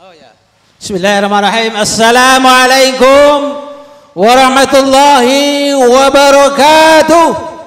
Bismillahirrahmanirrahim. Assalamualaikum warahmatullahi wabarakatuh.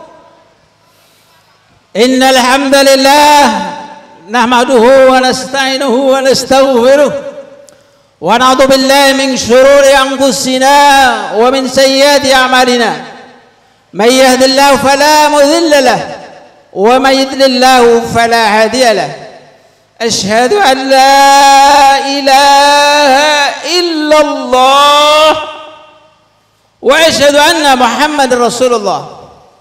Innal hamdalillah nahmaduhu wa nasta'inuhu wa nastaghfiruh wa na'udzu billahi min shururi anfusina wa min sayyiati a'malina. May yahdihillahu fala mudilla lahu wa may yudlilhu fala hadiya lahu. Asyhadu an la ilaha illallah wa asyhadu anna Muhammadar Rasulullah.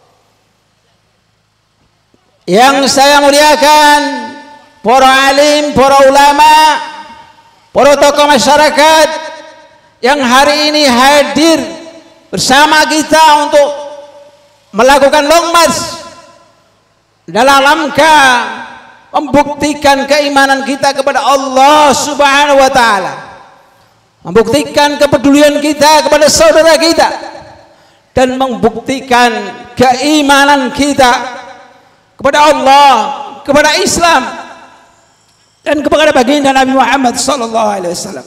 Yang saya muliakan para alim, para ulama, para tokoh masyarakat yang hari ini hadir bersama kita untuk melakukan long march dalam rangka membuktikan keimanan kita kepada Allah Subhanahu wa taala, membuktikan kepedulian kita kepada saudara kita, dan membuktikan keimanan kita kepada Allah, kepada Islam, dan kepada baginda Nabi Muhammad sallallahu alaihi wasallam.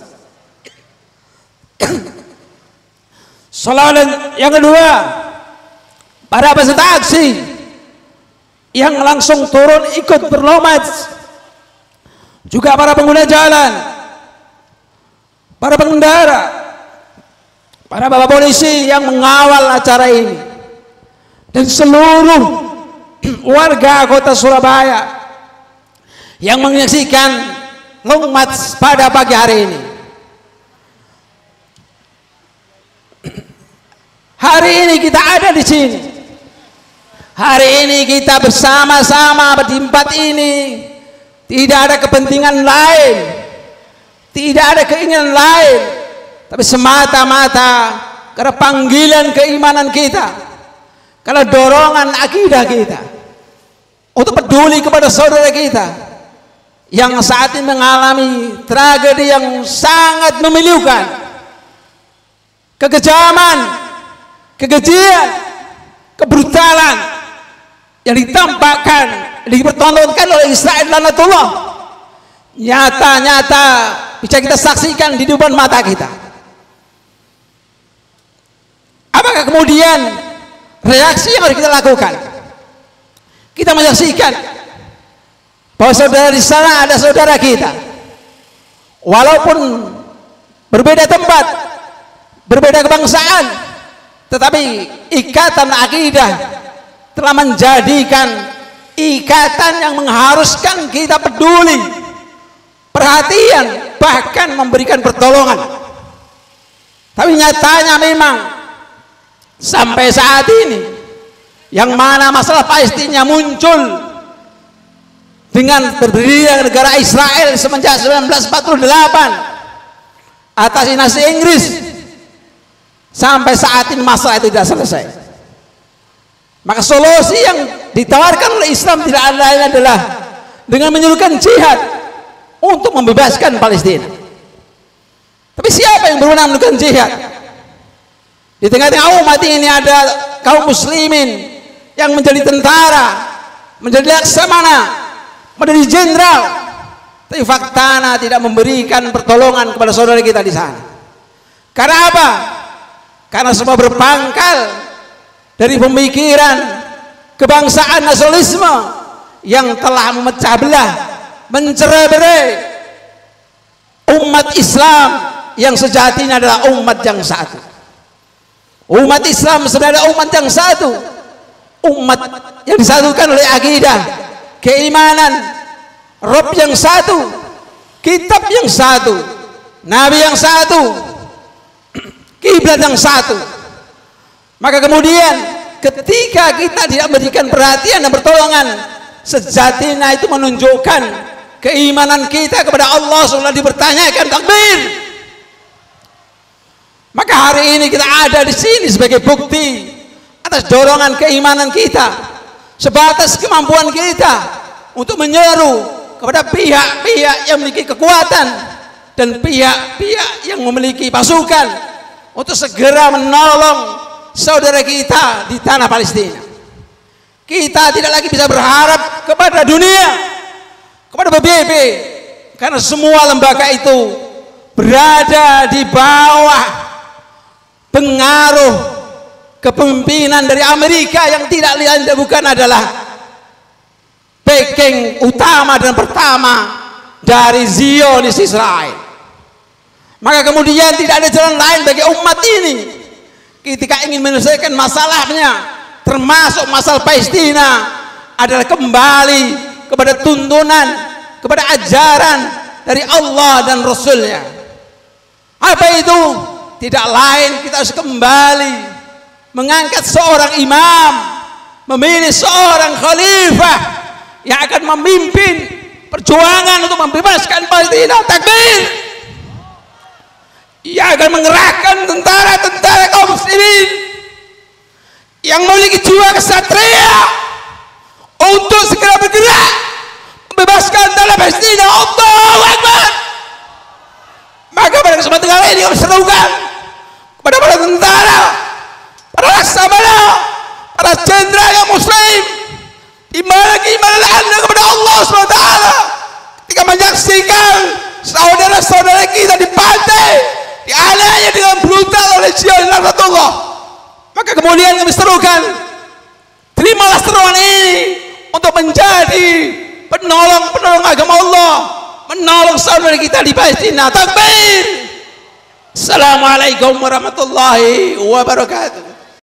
Salawat yang kedua, para peserta aksi yang langsung turun ikut berlomad, juga para pengguna jalan, para pengendara, para bapak polisi yang mengawal acara ini, dan seluruh warga kota Surabaya yang menyaksikan long march pada pagi hari ini. Hari ini kita ada di sini. Hari ini kita bersama-sama di tempat ini, tidak ada kepentingan lain, tidak ada keinginan lain, tapi semata-mata karena panggilan keimanan kita, karena dorongan akidah kita untuk peduli kepada saudara kita yang saat ini mengalami tragedi yang sangat memilukan, kekejaman, kekejian, kebrutalan yang ditampakkan, dipertontonkan oleh Israel lanatullah, nyata-nyata bisa kita saksikan di depan mata kita. Apakah kemudian reaksi yang harus kita lakukan? Kita menyaksikan bahwa saudara di sana ada saudara kita, walaupun berbeda tempat, berbeda kebangsaan, tetapi ikatan akidah telah menjadikan ikatan yang mengharuskan kita peduli, perhatian, bahkan memberikan pertolongan. Tapi nyatanya memang sampai saat ini, yang mana masalah Palestina muncul dengan berdirinya negara Israel semenjak 1948 atas dinasti Inggris, sampai saat ini masalah itu tidak selesai. Maka solusi yang ditawarkan oleh Islam tidak lain adalah dengan menyuruhkan jihad untuk membebaskan Palestina. Tapi siapa yang berwenang melakukan jihad? Di tengah-tengah umat ini ada kaum muslimin yang menjadi tentara, menjadi laksamana, menjadi jenderal, tapi faktana tidak memberikan pertolongan kepada saudara kita di sana. Karena apa? Karena semua berpangkal dari pemikiran kebangsaan nasionalisme yang telah memecah belah, mencerai-berai umat Islam yang sejatinya adalah umat yang satu. Umat Islam sebenarnya umat yang satu, umat yang disatukan oleh akidah, keimanan, Rabb yang satu, kitab yang satu, Nabi yang satu, kiblat yang satu. Maka kemudian ketika kita tidak memberikan perhatian dan pertolongan, sejatinya itu menunjukkan keimanan kita kepada Allah sudah dipertanyakan. Takbir. Maka hari ini kita ada di sini sebagai bukti atas dorongan keimanan kita, sebatas kemampuan kita untuk menyeru kepada pihak-pihak yang memiliki kekuatan dan pihak-pihak yang memiliki pasukan untuk segera menolong saudara kita di tanah Palestina. Kita tidak lagi bisa berharap kepada dunia, kepada PBB, karena semua lembaga itu berada di bawah pengaruh kepemimpinan dari Amerika yang tidak lain dan bukan adalah backing utama dan pertama dari Zionis Israel. Maka kemudian tidak ada jalan lain bagi umat ini ketika ingin menyelesaikan masalahnya, termasuk masalah Palestina, adalah kembali kepada tuntunan, kepada ajaran dari Allah dan Rasulnya. Apa itu? Tidak lain, kita harus kembali mengangkat seorang imam, memilih seorang khalifah yang akan memimpin perjuangan untuk membebaskan Palestina. Takbir! Ia akan mengerahkan tentara-tentara kaum muslimin yang memiliki jiwa kesatria untuk segera bergerak membebaskan tanah Palestina. Allahu Akbar. Maka pada kesempatan kali ini kami serukan kepada para tentara, para laksamana, para jenderal yang muslim, iman Anda kepada Allah SWT ketika menyaksikan saudara-saudara kita dibantai, dianiaya dengan brutal oleh Zionis laknatullah. Maka kemudian kami serukan, terimalah seruan ini untuk menjadi penolong agama Allah, menolong saudara kita di Palestina. Takbir! Assalamualaikum warahmatullahi wabarakatuh.